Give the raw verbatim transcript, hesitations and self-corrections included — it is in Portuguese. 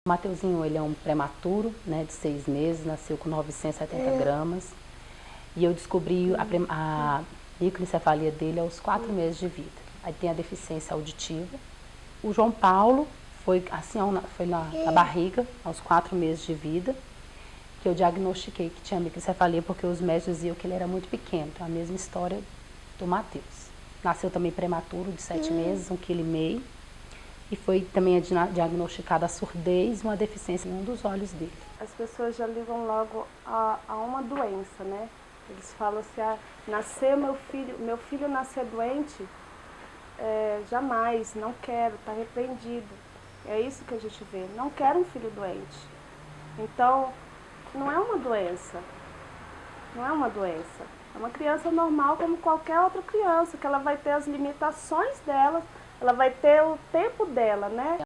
O Mateuzinho, ele é um prematuro, né, de seis meses, nasceu com novecentos e setenta gramas. E eu descobri a, a microencefalia dele aos quatro meses de vida. Aí tem a deficiência auditiva. O João Paulo foi assim, foi na, na barriga, aos quatro meses de vida, que eu diagnostiquei que tinha microencefalia, porque os médicos diziam que ele era muito pequeno. Então, a mesma história do Mateus. Nasceu também prematuro, de sete meses, um quilo e meio. E foi também diagnosticada a surdez e uma deficiência em um dos olhos dele. As pessoas já ligam logo a, a uma doença, né? Eles falam assim, ah, nasceu meu filho, meu filho nascer doente, é, jamais, não quero, está repreendido. É isso que a gente vê, não quero um filho doente. Então, não é uma doença, não é uma doença. É uma criança normal como qualquer outra criança, que ela vai ter as limitações dela, ela vai ter o tempo dela, né?